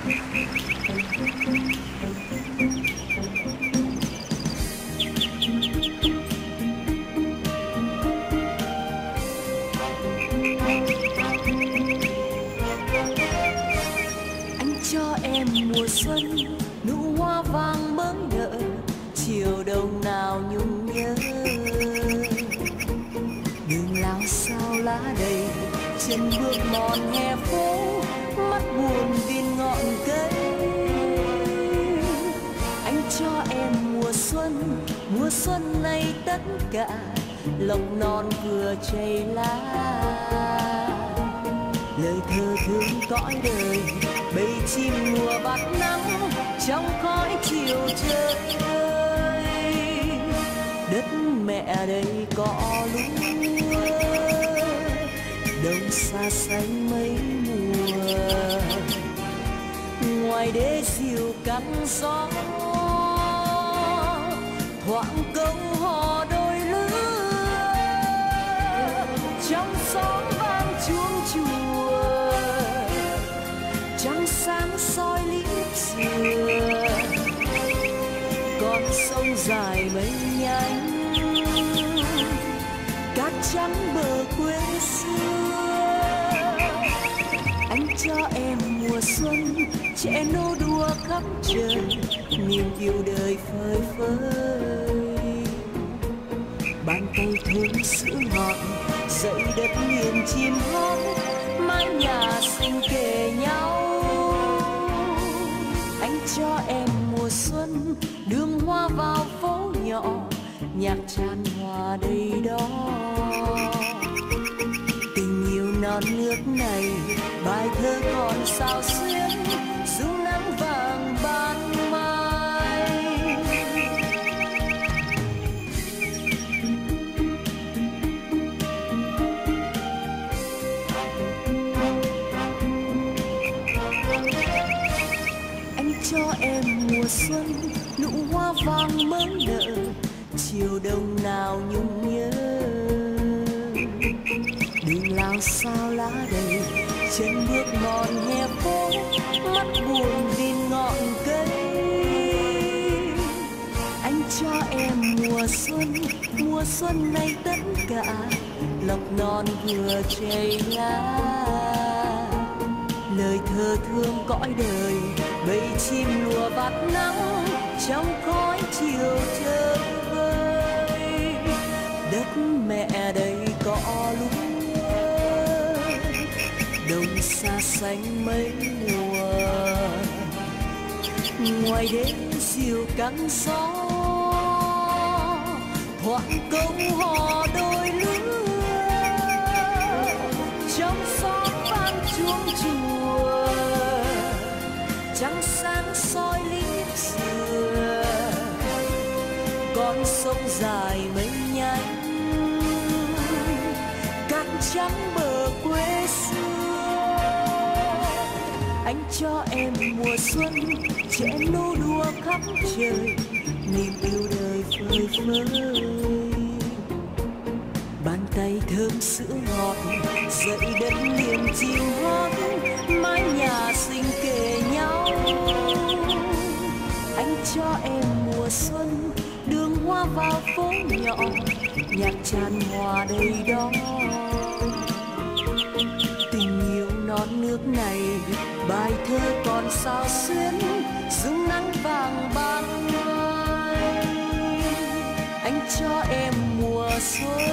Anh cho em mùa xuân nụ hoa vàng mới nở, chiều đông nào nhung nhớ. Đường lao sao lá đầy, chân bước mòn hè phố, mắt buồn viên ngọn cây. Anh cho em mùa xuân này tất cả lộc non vừa chảy lá. Lời thơ thương cõi đời, bầy chim mùa bát nắng trong khói chiều trời. Đất mẹ đây cỏ lúa, đông xa xanh mấy mùa. Ngoài đê diều cắn gió, thoảng câu hò đôi lứa. Trong xóm vang chuông chùa, trăng sáng soi liếp xưa. Con sông dài mây nhánh, cát trắng bờ quê xưa. Anh cho em mùa xuân, trẻ nô đùa khắp trời, niềm yêu đời phơi phới. Bàn tay thơm sữa ngọt, dậy đất liền chim hót, mái nhà xinh kề nhau. Anh cho em mùa xuân, đường hoa vào phố nhỏ, nhạc tràn hòa đây đó. Tình yêu non nước này, bài thơ còn sao xuyến, dung nắng vàng ban mai. Anh cho em mùa xuân, nụ hoa vàng mới nở, chiều đông nào nhung nhớ. Đường lao sao lá đầy, chân bước mòn hè phố, mắt buồn vì ngọn cây. Anh cho em mùa xuân này tất cả lộc non vừa chảy lá. Lời thơ thương cõi đời, bầy chim lùa bát nắng trong khói chiều chơi vơi. Đất mẹ đầy cỏ lúa, đông xa xanh mấy mùa. Ngoài đêm diều cắn gió, thoảng câu hò đôi lứa. Trong xóm vang chuông chùa, trăng sáng soi liếp xưa. Con sông dài mây nhánh, cát trắng bờ quê xưa. Anh cho em mùa xuân, trẻ nô đùa khắp trời, niềm yêu đời phơi phới. Bàn tay thơm sữa ngọt, dậy đất liền chim hót, mái nhà xinh kề nhau. Anh cho em mùa xuân, đường hoa vào phố nhỏ, nhạc tràn hòa đây đó. Tình yêu non nước này, bài thơ còn sao xuyến, dung nắng vàng ban mai. Anh cho em mùa xuân,